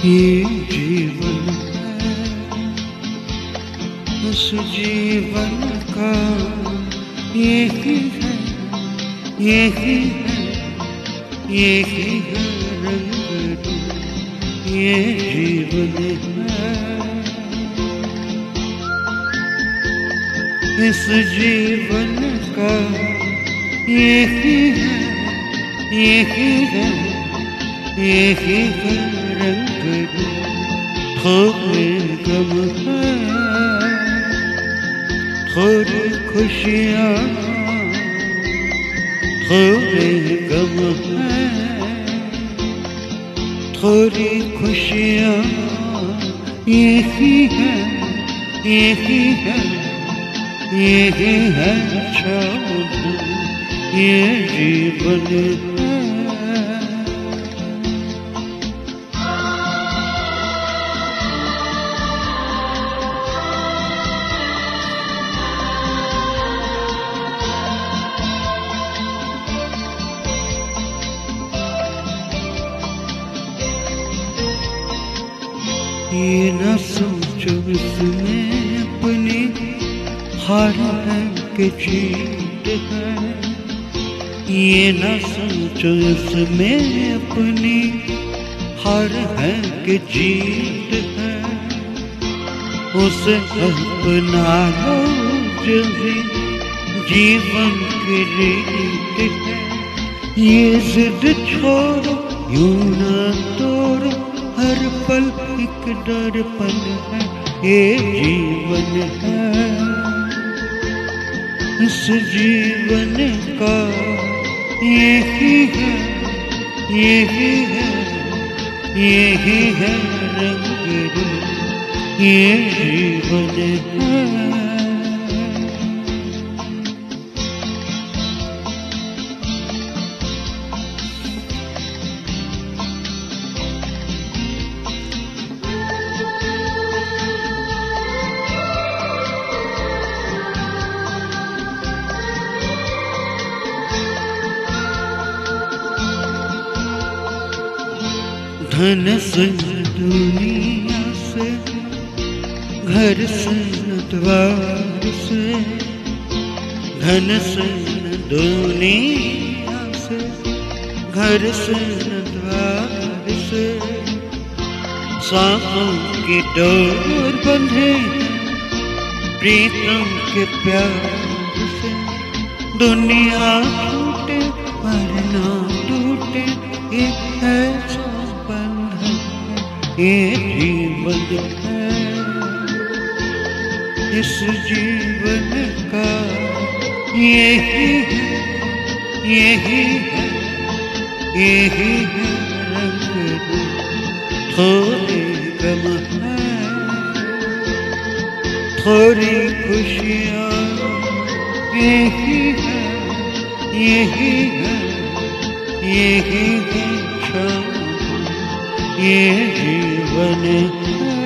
ये जीवन है, उस जीवन का यही है, यही है, यही है रंग, ये जीवन है। इस जीवन का यही है, यही है, यही है रंग, थोड़े गम है, थोड़ी खुशियाँ, थोड़े गम है, थोड़ी खुशियाँ, यही है, यही है, यही है चाँद, ये जीवन है। ये न सोचो इसमें अपनी हार है कि जीत है, ये न सोचो इसमें अपनी हार है कि जीत है। उसे अपना लो जो भी जीवन की रीत है, ये जिद छोड़ो यूं न तोड़ो, हर पल एक दर्पण है, ये जीवन है। इस जीवन का यही है, यही है, यही है रंग, ये जीवन है। धन से दुनिया से, घर से द्वार से, धन से दुनिया से, घर से द्वार से, सांपों की डोर बंधे प्रीतम के प्यार से। दुनिया टूटे पर ना टूटे, ये ऐसा ये जीवन है। इस जीवन का यही है, यही है, यही है रंग, थोड़े गम है, थोड़ी खुशियाँ, यही है, यही है, यही है चाँद, ये जीवन है।